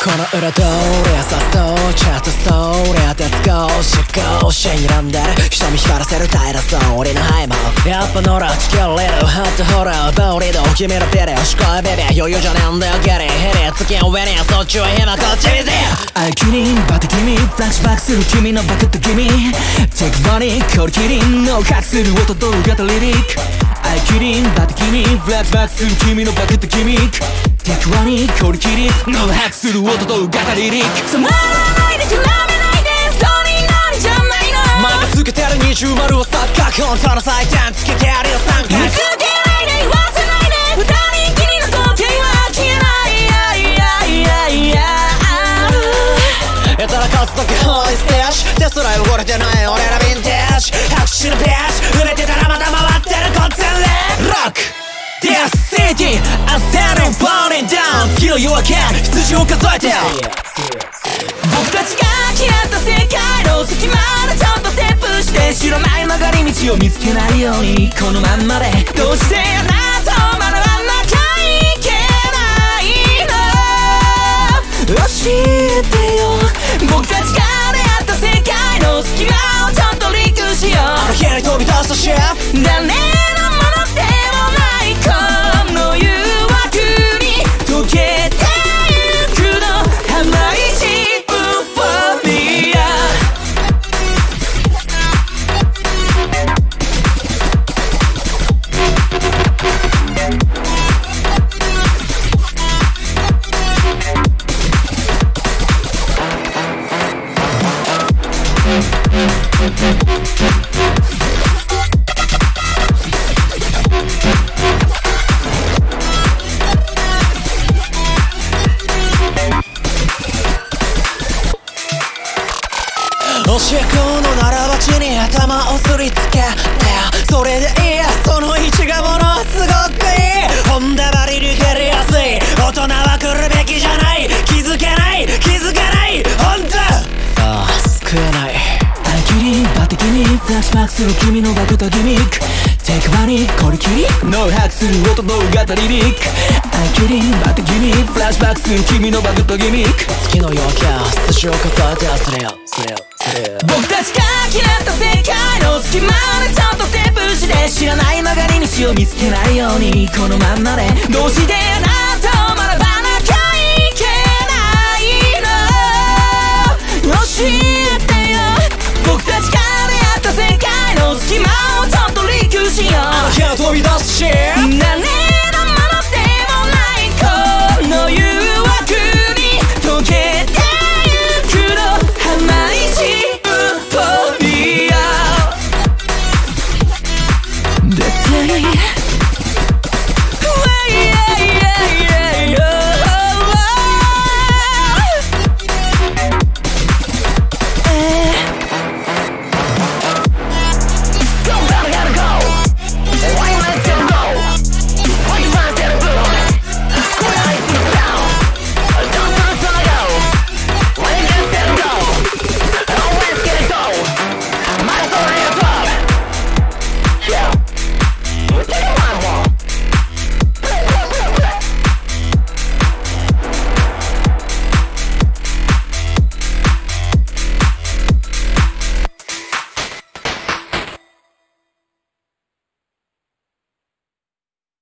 この裏通りはさっとちゃんとストーリー当て少しにらんでる人見光らせる平らそう俺のハイマーやっぱノラチキャレルハットホラーバウリード君のペレ押し込いベビー余裕じゃねえんだよゲリヘリ月の上にそっちは今こっち見せ愛キリンバテ君フラッシュバックする君のバクッと君テクバニコリキリンの隠する音と型リリック愛キリンバテ君フラッシュバックする君のバクッと君テクバニコリキリンの隠する音と型リリック染まらないで諦めないでストーリーなりじゃないのまだつけてる20丸を錯覚本当の祭典つけてやるよ三角見つけないで言わせないで二人きりの時は消えないやたら勝つだけホイステージテスラ汚れてない俺らヴィンテージ拍手のページ触れてたらまた回ってるこっちでロック This city I'm standing falling down 月の夜明け羊を数えて僕たちが嫌った世界の隙間でちょっとステップして知らない曲がり道を見つけないようにこのまんまでどうしてあなたを学ばなきゃいけないの教えてよ僕たちが出会った世界の隙間をちょっとリンクしようあの日に飛び出したシェフ誰のものでもないこの誘惑に溶けてゆくの甘いシンフォニア教え子のならばちに頭をすりつけてそれでいいやその位置がものすごくいい本田ばり抜けるやすい大人は来るべきじゃない気づけない本当ああ救えない愛キリンバテ君フラッシュバックする君のバクとギミックテクバニコリキリノーハックする音の型リリック愛キリンバテ君フラッシュバックする君のバクとギミック月の夜明け羊を数えてそれよ僕たちが嫌った世界の隙間でちょっとステップして知らない曲がり道を見つけないようにこのまんまでどうしてな